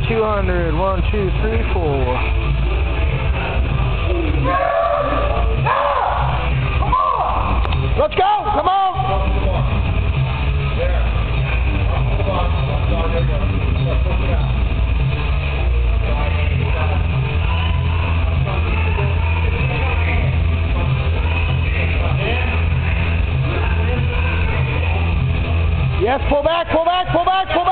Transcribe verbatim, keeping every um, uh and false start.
two hundred. One, two, three, four. Let's go! Come on! Yes, pull back, pull back, pull back, pull back.